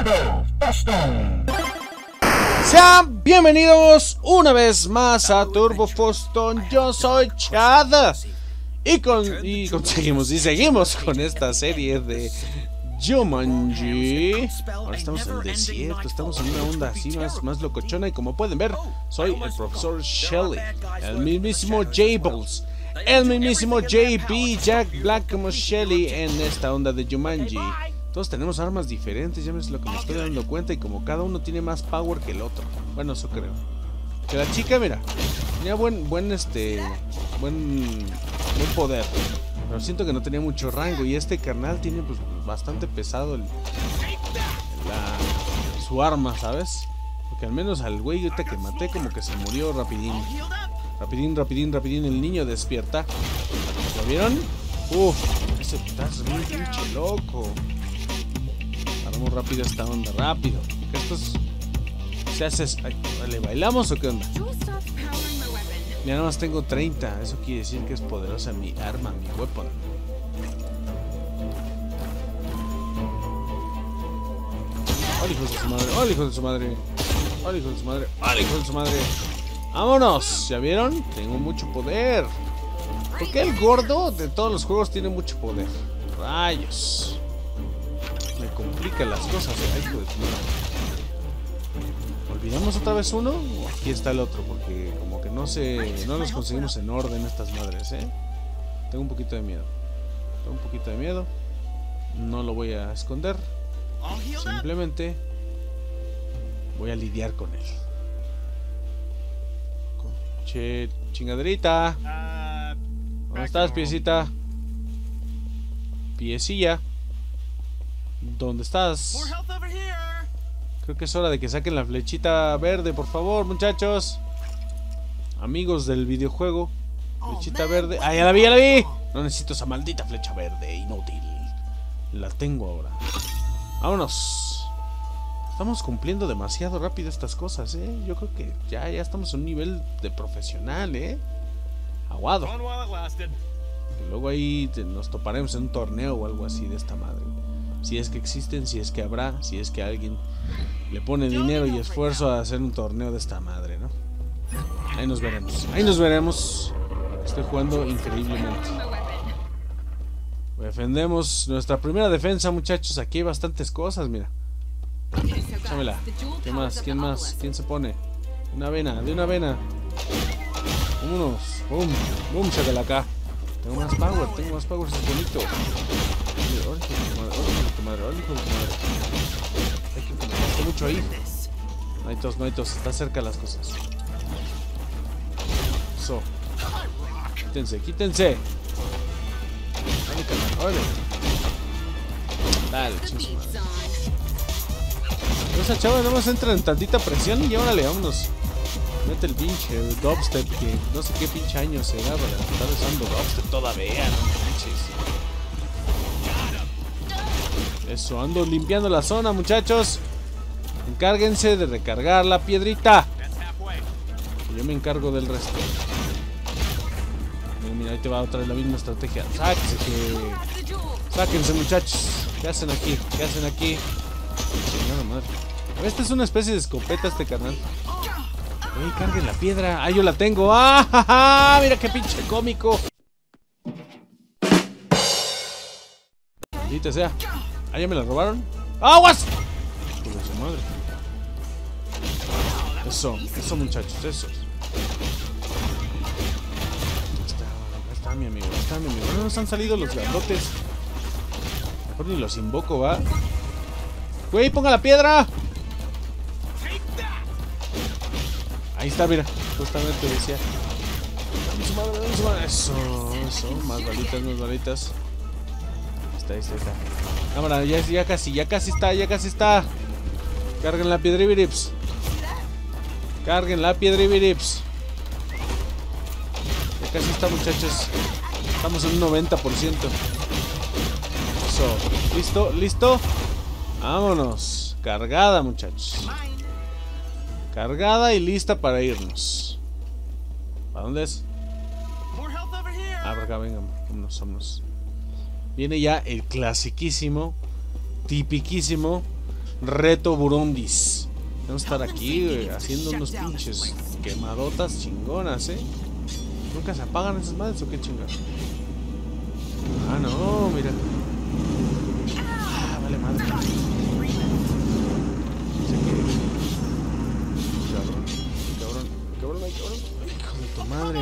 Sean bienvenidos una vez más a Turbo Foston. Yo soy Chad y seguimos con esta serie de Jumanji. Ahora estamos en el desierto, estamos en una onda así más locochona. Y como pueden ver, soy el profesor Shelly, el mismísimo Jables, el mismísimo JB, Jack Black como Shelly en esta onda de Jumanji. Todos tenemos armas diferentes, ya ves lo que me estoy dando cuenta. Y como cada uno tiene más power que el otro. Bueno, eso creo. Que la chica, mira, tenía buen poder, pero siento que no tenía mucho rango. Y este carnal tiene pues bastante pesado su arma, ¿sabes? Porque al menos al güey ahorita que maté como que se murió rapidín. Rapidín, el niño despierta. ¿Lo vieron? Ese putazo es muy pinche loco. Vamos rápido esta onda, rápido. Que esto se hace. ¿Le bailamos o qué onda? Ya nada más tengo 30. Eso quiere decir que es poderosa mi arma, mi weapon. ¡Hola, hijos de su madre! ¡Hola, hijos de su madre! ¡Hola, hijos de su madre! ¡Hola, hijos de su madre! ¡Vámonos! ¿Ya vieron? Tengo mucho poder. ¿Por qué el gordo de todos los juegos tiene mucho poder? ¡Rayos! Me complican las cosas, hijo de tu madre. ¿Olvidamos otra vez uno? ¿O aquí está el otro? Porque como que no los conseguimos en orden estas madres, Tengo un poquito de miedo. No lo voy a esconder. Simplemente voy a lidiar con él. Che, chingaderita. ¿Dónde estás, piecita? Piecilla. ¿Dónde estás? Creo que es hora de que saquen la flechita verde, por favor, muchachos. Amigos del videojuego. Flechita verde. ¡Ah, ya la vi! No necesito esa maldita flecha verde, inútil. La tengo ahora. Vámonos. Estamos cumpliendo demasiado rápido estas cosas, Yo creo que ya estamos en un nivel de profesional, Aguado. Y luego ahí nos toparemos en un torneo o algo así de esta madre. Si es que existen, si es que habrá, si es que alguien le pone dinero y esfuerzo a hacer un torneo de esta madre, ¿no? Ahí nos veremos. Estoy jugando increíblemente. Defendemos nuestra primera defensa, muchachos. Aquí hay bastantes cosas, mira. Échamela. ¿Qué más? ¿Quién más? ¿Quién se pone? De una vena. Vámonos. Boom, sácala acá. Tengo más power, es bonito. Hay que conectarse mucho ahí. No hay tos, está cerca las cosas. Eso. Quítense. Órale. Dale, chingos. Esa chava nada más entra en tantita presión y ya órale, vámonos. Mete el pinche dubstep, que no sé qué pinche año será para estar usando dubstep todavía, no manches. Eso, ando limpiando la zona, muchachos. Encárguense de recargar la piedrita. Yo me encargo del resto. Mira, ahí te va otra vez la misma estrategia. Sáquense, muchachos. ¿Qué hacen aquí? Chingada madre. Esta es una especie de escopeta, este carnal. Carguen la piedra. ¡Ah, yo la tengo! ¡Ah! Mira qué pinche cómico. Maldita sea. ¿Ah, ya me la robaron? ¡Aguas! Por su madre. Eso, muchachos, eso. Está mi amigo. No nos han salido los grandotes. Mejor ni los invoco, ¿va? ¡Güey, ponga la piedra! Ahí está, mira. Justamente decía. Dame su madre. Eso. Más balitas. Ahí está. Cámara, ya casi está. Carguen la piedribirips. Ya casi está, muchachos. Estamos en un 90%. Eso. ¿Listo? Vámonos. Cargada, muchachos. Cargada y lista para irnos. ¿Para dónde es? Por acá, venga. Vámonos. Viene ya el clasiquísimo, tipiquísimo Reto Burundis. Vamos a estar aquí haciendo unos pinches quemadotas chingonas, ¿Nunca se apagan esas madres o qué chingada? Ah, no, mira. Ah, vale madre. No sé qué. Cabrón. Hijo de tu madre.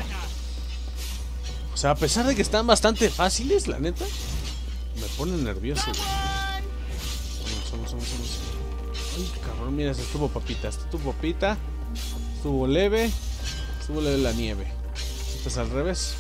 O sea, a pesar de que están bastante fáciles, la neta, me pone nervioso, güey. Vamos. Ay, cabrón, mira, estuvo papita. Estuvo leve la nieve. Esto es al revés.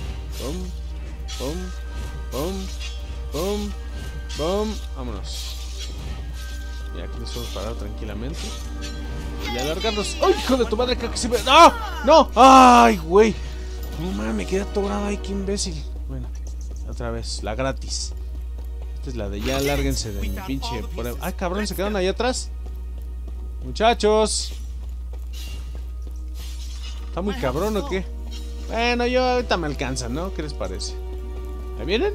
Pum. Vámonos. Y aquí nos podemos parar tranquilamente. Y alargarnos. ¡Ay, hijo de tu madre! Que se ve. ¡No! ¡No! ¡Ay, güey! No mames, me quedé atorado ahí, qué imbécil. Bueno, otra vez, la gratis. Esta es la de ya, lárguense de mi pinche. ¡Ay, cabrón! ¿Se quedaron ahí atrás? Muchachos. ¿Está muy cabrón o qué? Bueno, yo ahorita me alcanzan, ¿no? ¿Qué les parece? ¿Me vienen?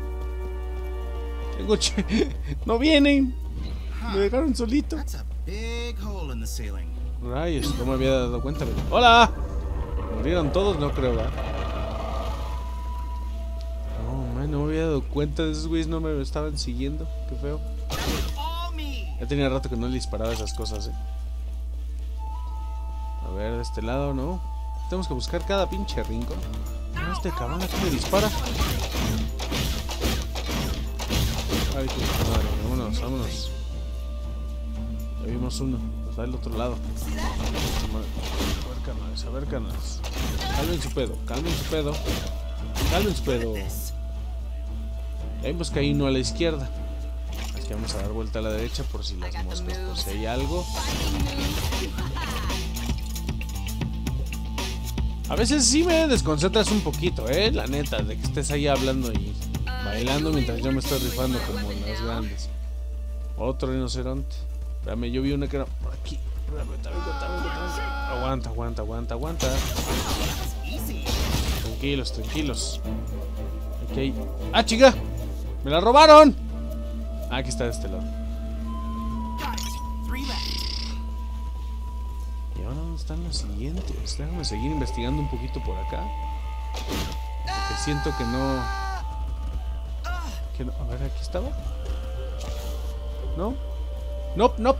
No vienen. Me dejaron solito. Rayos, no me había dado cuenta. ¡Hola! ¿Murieron todos? No creo, ¿verdad? No, man, no me había dado cuenta de esos güeyes. No me estaban siguiendo. Qué feo. Ya tenía rato que no le disparaba esas cosas, A ver, de este lado, ¿no? Tenemos que buscar cada pinche rincón. Este cabrón aquí me dispara. Ay, qué madre. Vámonos. Ya vimos uno. Está del otro lado. A ver, canales. Calmen su pedo. Ya vimos que hay uno a la izquierda. Así que vamos a dar vuelta a la derecha por si las moscas, por si hay algo. A veces sí me desconcentras un poquito, la neta, de que estés ahí hablando y bailando mientras yo me estoy rifando como en las grandes. Otro rinoceronte. Espérame, yo vi una que era por aquí. Aguanta. Tranquilos. Ok. ¡Ah, chica! ¡Me la robaron! Ah, aquí está de este lado. ¿Y ahora dónde están los siguientes? Déjame seguir investigando un poquito por acá. Porque siento que no... A ver, ¿aquí estaba? ¿No? Nope.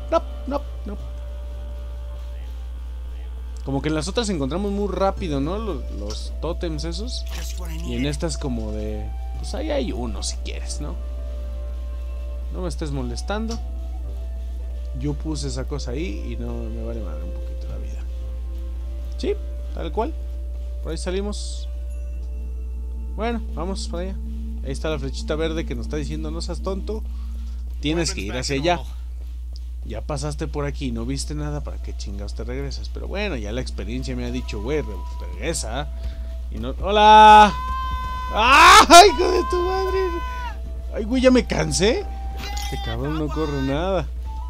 Como que en las otras encontramos muy rápido, ¿no? Los tótems esos. Y en estas como de... Pues ahí hay uno si quieres, ¿no? No me estés molestando. Yo puse esa cosa ahí y no me vale madre un poquito la vida. Sí, tal cual. Por ahí salimos. Bueno, vamos para allá. Ahí está la flechita verde que nos está diciendo: no seas tonto, tienes que ir hacia allá. Ya pasaste por aquí, no viste nada, ¿para qué chingados te regresas? Pero bueno, ya la experiencia me ha dicho, güey, regresa. Y no... ¡Hola! ¡Ay, hijo de tu madre! ¡Ay, güey, ya me cansé! Este cabrón no corre nada.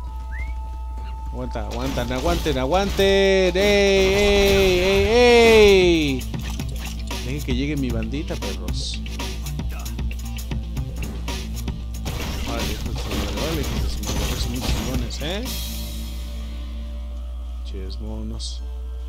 Aguanten. ¡Ey! Dejen que llegue mi bandita, perros. Vale, son muy chingones, Ches monos.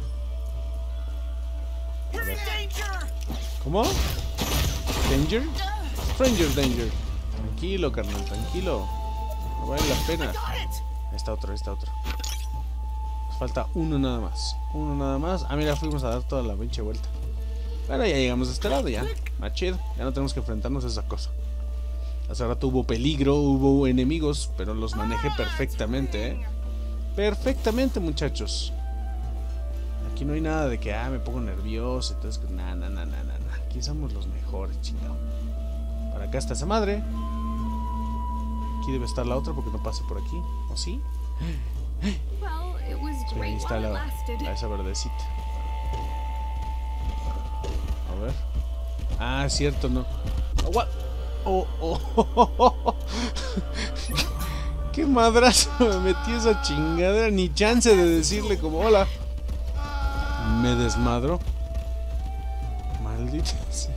¿Cómo? ¿Danger? Stranger Danger. Tranquilo, carnal, tranquilo. No vale la pena. Ahí está otro. Nos falta uno nada más. Ah, mira, fuimos a dar toda la pinche vuelta. Bueno, ya llegamos de este lado, ya. Más chido. Ya no tenemos que enfrentarnos a esa cosa. Hace rato hubo peligro, hubo enemigos, pero los manejé perfectamente, Perfectamente, muchachos. Aquí no hay nada de que, me pongo nervioso. Entonces, nada. Aquí somos los mejores, chingado. Para acá está esa madre. Aquí debe estar la otra porque no pase por aquí. ¿O sí? Sí, ahí está esa verdecita. A ver. Ah, cierto, no. Qué madrazo me metió esa chingadera. Ni chance de decirle como hola. Me desmadró. Maldita sea.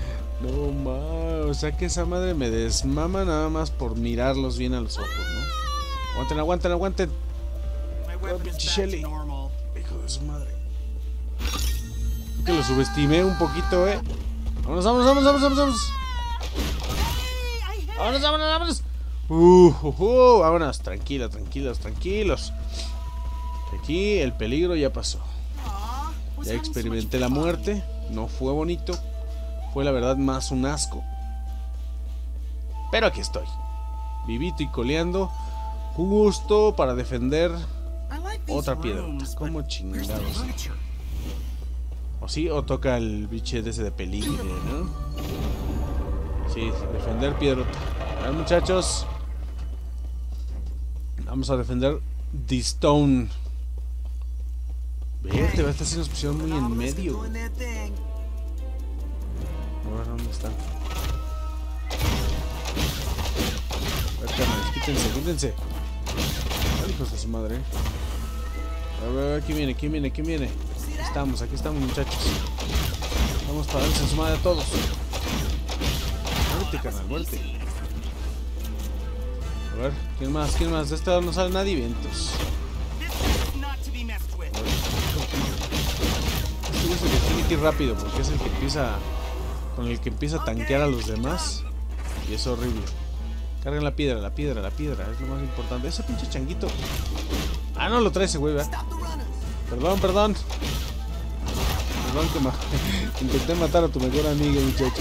No, o sea que esa madre me desmama nada más por mirarlos bien a los ojos, ¿no? Aguanten, aguanten, aguanten. Oh, pinche Shelly. Hijo de su madre. Creo que lo subestimé un poquito, Vámonos, vámonos, vámonos, vámonos, vámonos. Vámonos, vámonos, vámonos. Vámonos, tranquilos, tranquilos, tranquilos. Aquí el peligro ya pasó. Ya experimenté la muerte. No fue bonito. Fue la verdad más un asco. Pero aquí estoy. Vivito y coleando. Justo para defender otra piedra. Como chingados. O sí, o toca el biche de ese de peligro, ¿no? Sí, defender piedrota. A ver, muchachos. Vamos a defender The Stone. Verte, esta sí nos pusieron muy en medio. A ver, ¿dónde están? A ver, carnales, quítense, quítense. Ay, hijos de su madre. A ver, ¿quién viene? ¿Quién viene? ¿Quién viene? Aquí estamos, muchachos. Vamos para darles en su madre a todos. Muerte, carnal, muerte. A ver, ¿quién más? ¿Quién más? De este lado no sale nadie, vientos. Este es el que tiene que ir rápido porque es el que empieza. Con el que empieza a tanquear a los demás. Y es horrible. Carguen la piedra, la piedra, la piedra. Es lo más importante. Ese pinche changuito. Ah, no lo trae ese güey, ¿verdad? Perdón, perdón. Perdón que intenté matar a tu mejor amigo, muchacho.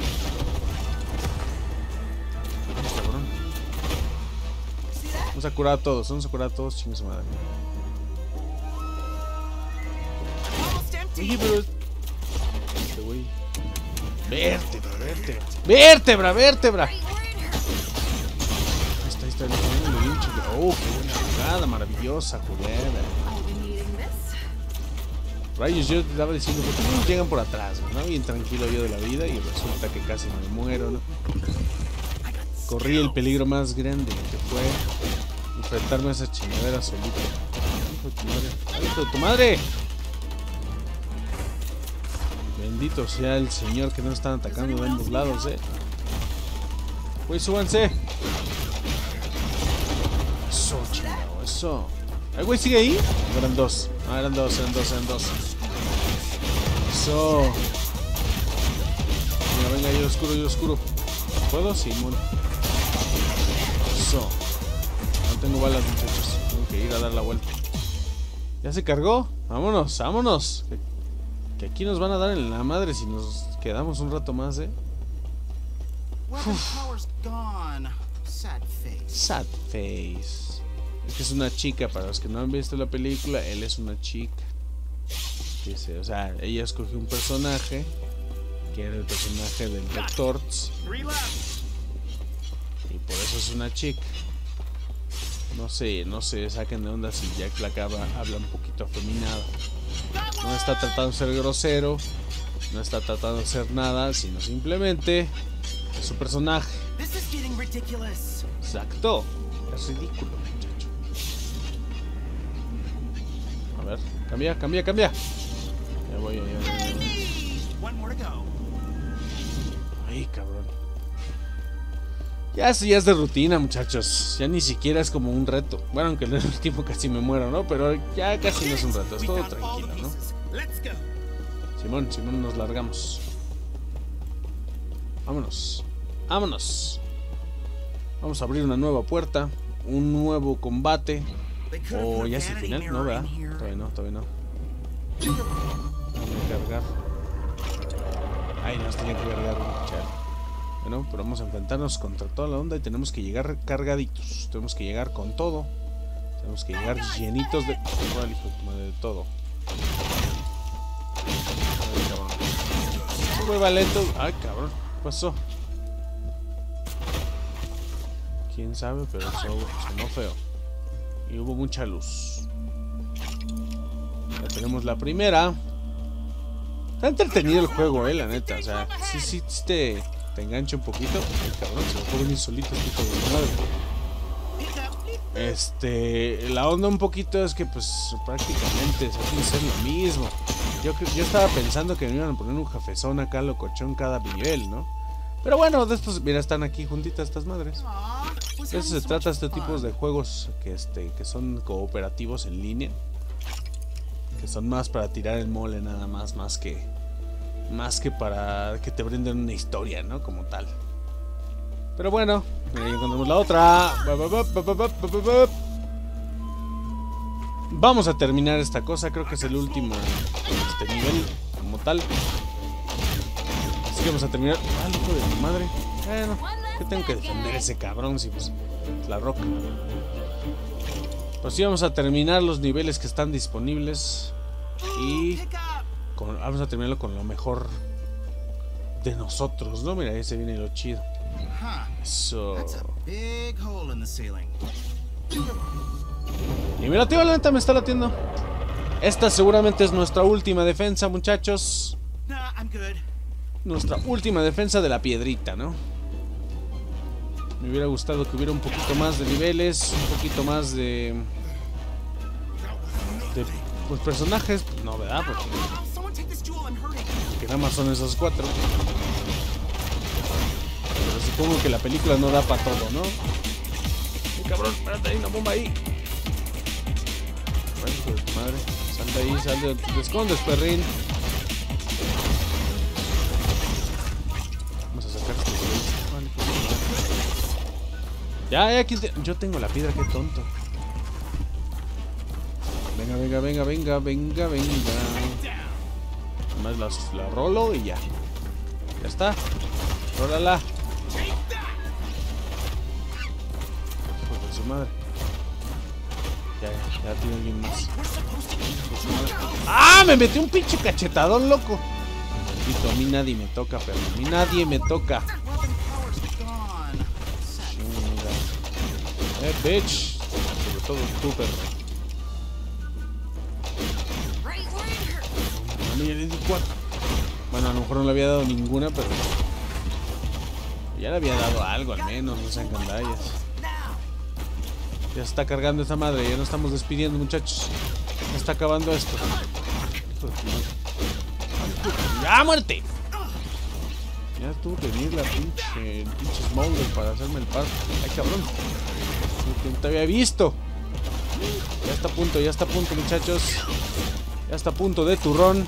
Vamos a curar a todos, chingue su madre. Oye, pero... Este güey... Vértebra, vértebra. ¡Vértebra, vértebra! Ahí está, bien chido. ¡Oh, qué buena jugada! Maravillosa jugada. Rayos, yo te estaba diciendo, ¿por qué no llegan por atrás? ¿No? Bien tranquilo yo de la vida y resulta que casi me muero, ¿no? Corrí el peligro más grande que fue enfrentarme a esa chingadera solito. ¡Hijo de tu madre! ¡Hijo de tu madre! Bendito sea el Señor que no están atacando de ambos lados, Güey, súbanse. Eso, chingado, eso. ¿El güey sigue ahí? ¿O eran dos? Ah, eran dos. Eso. Venga, yo oscuro. ¿Puedo? Sí, mono. Eso. No tengo balas, muchachos. Tengo que ir a dar la vuelta. ¿Ya se cargó? Vámonos, vámonos. Que aquí nos van a dar en la madre si nos quedamos un rato más, Sad face. Es que es una chica, para los que no han visto la película, él es una chica. Dice, o sea, ella escogió un personaje que era el personaje del Doctor. Y por eso es una chica. No sé, saquen de onda si Jack Black habla un poquito afeminado. No está tratando de ser grosero, no está tratando de hacer nada, sino simplemente es su personaje. Exacto, es ridículo, muchacho. A ver, cambia. Ya voy. Ay, cabrón. Ya eso ya es de rutina, muchachos. Ya ni siquiera es como un reto. Bueno, aunque en el último casi me muero, ¿no? Pero ya casi no es un reto, es todo tranquilo, ¿no? Simón, nos largamos. Vámonos. Vamos a abrir una nueva puerta. Un nuevo combate. O ya es el final, ¿no? ¿Verdad? Todavía no. Vamos a cargar. Ay, nos tenía que cargar un chale. Bueno, pero vamos a enfrentarnos contra toda la onda y tenemos que llegar cargaditos. Tenemos que llegar con todo. Tenemos que llegar llenitos de... Ay, hijo de tu madre, de todo. Ay, cabrón. Ese güey va lento. Ay, cabrón. ¿Qué pasó? Quién sabe, pero sonó feo. Y hubo mucha luz. Ya tenemos la primera. Está entretenido el juego, la neta. O sea, sí te engancha un poquito. El cabrón se lo puede venir solito, tipo de madre. La onda un poquito es que pues prácticamente se puede hacer lo mismo. Yo estaba pensando que me iban a poner un jefezón acá locochón cada nivel, ¿no? Pero bueno, de estos, mira, están aquí juntitas estas madres. De eso se trata este tipo de juegos que son cooperativos en línea. Que son más para tirar el mole nada más, más que para que te brinden una historia, ¿no? Como tal. Pero bueno, ahí encontramos la otra. Vamos a terminar esta cosa, creo que es el último nivel como tal. Así que vamos a terminar. Ah, hijo de mi madre. Bueno, que tengo que defender a ese cabrón si pues es la roca. Pues sí, vamos a terminar los niveles que están disponibles. Y vamos a terminarlo con lo mejor de nosotros, ¿no? Mira, ahí se viene lo chido. Eso. Y mira, tío, la neta me está latiendo. Esta seguramente es nuestra última defensa, muchachos. Nuestra última defensa de la piedrita, ¿no? Me hubiera gustado que hubiera un poquito más de niveles, un poquito más de pues personajes, no, ¿verdad? Porque nada más son esos 4. Pero supongo que la película no da para todo, ¿no? ¡Ay, cabrón! Espérate, hay una bomba ahí. Ay, hijo de tu madre. Sal de ahí, sal de... Te escondes, perrín. Vamos a sacar esto de ahí. Vale, pues, ya, aquí yo tengo la piedra, qué tonto. Venga. Nomás la rolo y ya. Ya está. Rólala. Hijo de su madre. Ya tiene alguien más. ¡Ah! Me metí un pinche cachetadón, loco. Maldito, a mí nadie me toca, pero a mí nadie me toca. Bitch. Sobre todo tú, perro. Bueno, a lo mejor no le había dado ninguna, pero ya le había dado algo al menos, no sean gandallas. Ya se está cargando esta madre, ya nos estamos despidiendo, muchachos. Ya está acabando esto. ¡Ya, muerte! Ya tuvo que venir la pinche Smolder para hacerme el par. ¡Ay, cabrón! No te había visto. Ya está a punto, muchachos. Ya está a punto de turrón.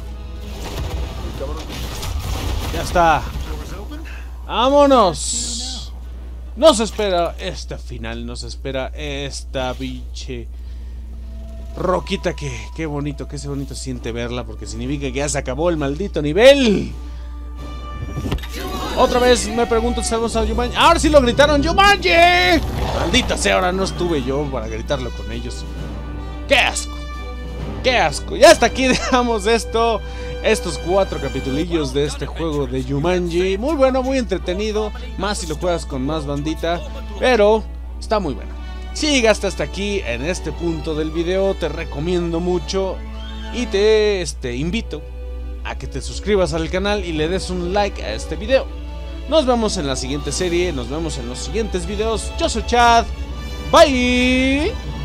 Ya está. ¡Vámonos! Nos espera esta final. Nos espera esta pinche roquita que qué bonito se siente verla. Porque significa que ya se acabó el maldito nivel. Otra vez me pregunto si salvamos a Jumanji. ¡Ahora sí lo gritaron! ¡Jumanji! Maldita sea, ahora no estuve yo para gritarlo con ellos. ¡Qué asco! ¡Qué asco! Ya hasta aquí dejamos esto. Estos 4 capitulillos de este juego de Jumanji. Muy bueno, muy entretenido. Más si lo juegas con más bandita. Pero está muy bueno. Si llegaste hasta aquí en este punto del video, te recomiendo mucho. Y te invito a que te suscribas al canal y le des un like a este video. Nos vemos en la siguiente serie. Nos vemos en los siguientes videos. Yo soy Chad. Bye.